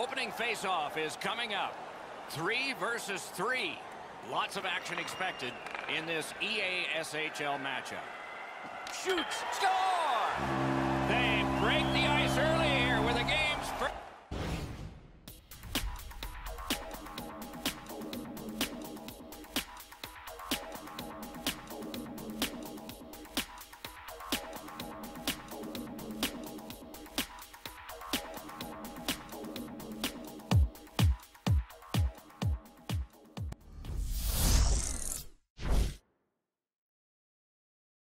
opening face-off is coming up. 3 versus 3. Lots of action expected in this EASHL matchup. Shoots, score!